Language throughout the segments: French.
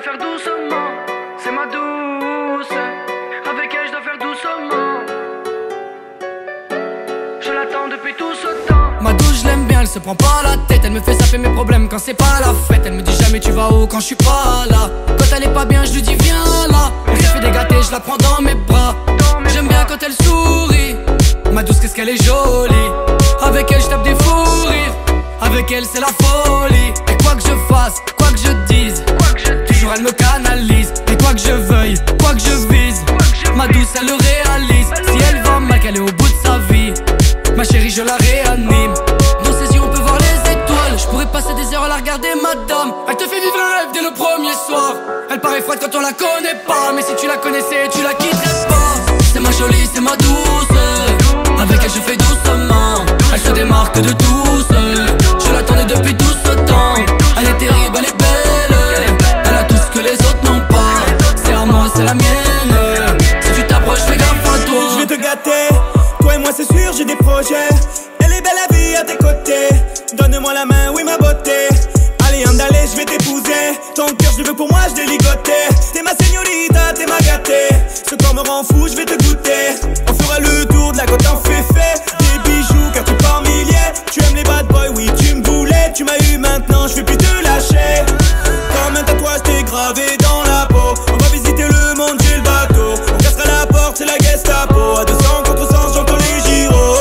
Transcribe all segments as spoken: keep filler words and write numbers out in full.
faire doucement. C'est ma douce, avec elle je dois faire doucement. Je l'attends depuis tout ce temps. Ma douce je l'aime bien, elle se prend pas la tête. Elle me fait saper mes problèmes quand c'est pas la fête. Elle me dit jamais tu vas où quand je suis pas là. Quand elle est pas bien je lui dis viens là. Elle se fait dégâter, je la prends dans mes bras. J'aime bien quand elle sourit. Ma douce qu'est-ce qu'elle est jolie. Avec elle je tape des fous rires. Avec elle c'est la folie. Et quoi que je fasse, quoi que je dise, toujours elle me canalise. Et quoi que je veuille, quoi que je vise, ma douce elle le réalise. Si elle va mal, qu'elle est au bout de sa vie, ma chérie je la réanime. Dans ses yeux on peut voir les étoiles. Je pourrais passer des heures à la regarder madame. Elle te fait vivre un rêve dès le premier soir. Elle paraît froide quand on la connaît pas, mais si tu la connaissais tu la quitterais pas. C'est ma jolie, c'est ma douce. Avec elle je fais doucement. Elle se démarque de tous. Je l'attendais depuis tout ce temps. Elle est terrible, elle est belle. Elle a tout ce que les autres n'ont pas. C'est à moi, c'est la mienne. Si tu t'approches, fais gaffe à toi. Je vais te gâter. Toi et moi c'est sûr, j'ai des projets. Elle est belle la vie à tes côtés. Donne-moi la main, oui ma beauté. Allez, andale, je vais t'épouser. Ton cœur, je le veux pour moi, je l'ai ligoté. T'es ma señorita, t'es ma gâtée. Ce corps me rend fou, je vais te goûter. On fera le tour de la côte en féfé. Des bijoux, car tu par milliers. Tu aimes les bad boys, oui, tu me voulais. Tu m'as eu maintenant, je vais plus te lâcher. Comme un tatouage, t'es gravé dans la peau. On va visiter le monde, j'ai le bateau. On cassera la porte, c'est la Gestapo. À deux cents contre cent, j'entends les gyros.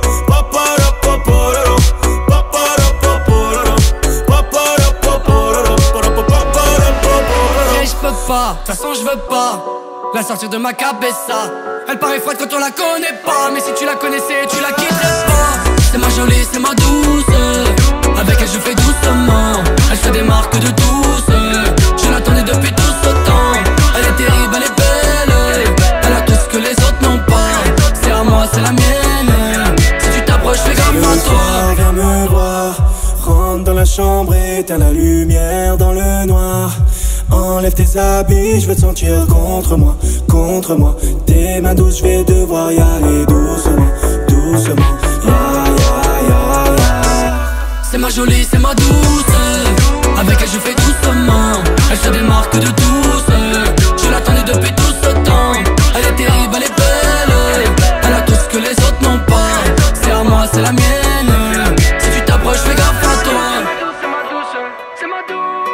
Je peux pas, de toute façon je veux pas la sortir de ma cabessa. Elle paraît froide quand on la connaît pas, mais si tu la connaissais tu la quitterais pas. C'est ma jolie, c'est ma douce. Avec elle je fais doucement. Elle se démarque de tous. Je l'attendais depuis tout ce temps. Elle est terrible, elle est belle. Elle a tout ce que les autres n'ont pas. C'est à moi, c'est la mienne. Si tu t'approches, fais gaffe à toi. Viens me voir. Rentre dans la chambre, éteins la lumière dans le noir. Enlève tes habits, je veux te sentir contre moi, contre moi. Tes mains douces, je vais devoir y aller doucement, doucement. Ya, ya, ya, ya. C'est ma jolie, c'est ma douce. Avec elle je fais doucement. Elle se démarque de tous. Je l'attendais depuis tout ce temps. Elle est terrible, elle est belle. Elle a tout ce que les autres n'ont pas. C'est à moi, c'est la mienne. Si tu t'approches, fais gaffe à toi. C'est ma douce, c'est ma douce.